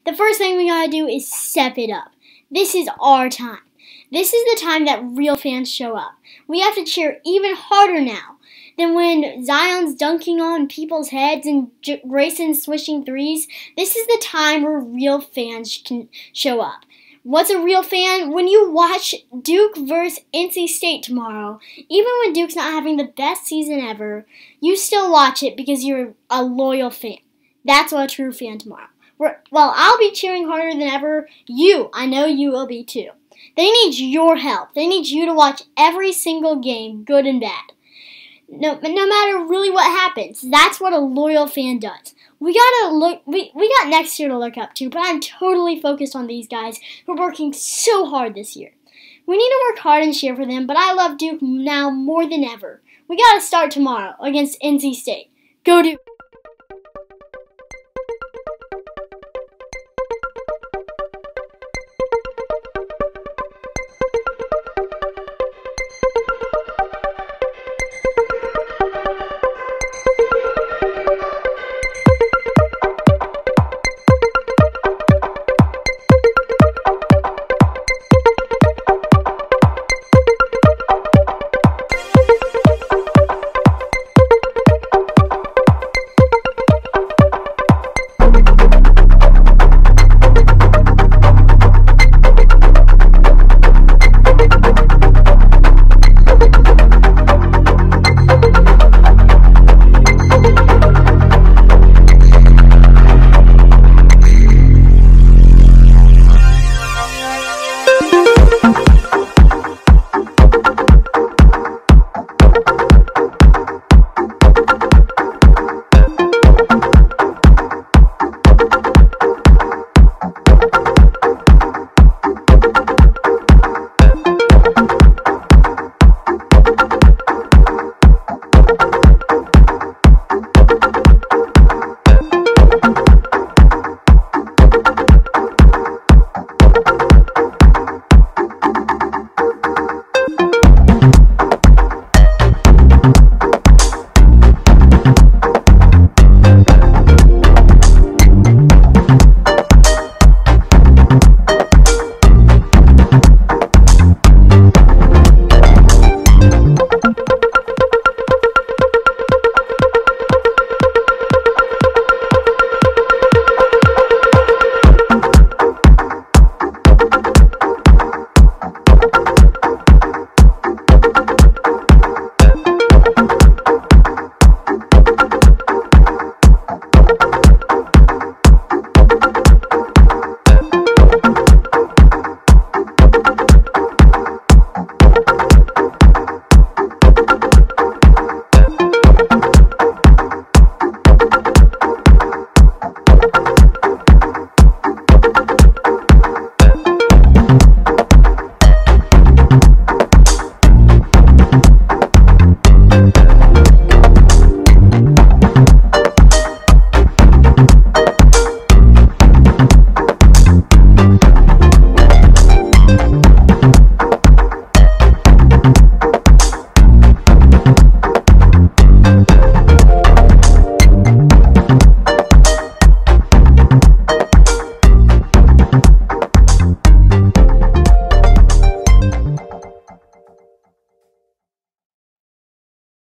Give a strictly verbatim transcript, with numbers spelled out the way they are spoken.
the first thing we gotta do is step it up. This is our time. This is the time that real fans show up. We have to cheer even harder now than when Zion's dunking on people's heads and J- Grayson's swishing threes. This is the time where real fans can show up. What's a real fan? When you watch Duke versus N C State tomorrow, even when Duke's not having the best season ever, you still watch it because you're a loyal fan. That's what a true fan tomorrow. We're, well, I'll be cheering harder than ever. You, I know you will be too. They need your help. They need you to watch every single game, good and bad. No, no matter really what happens. That's what a loyal fan does. We gotta look. We we got next year to look up to, but I'm totally focused on these guys who are working so hard this year. We need to work hard and cheer for them, but I love Duke now more than ever. We gotta start tomorrow against N C State. Go Duke!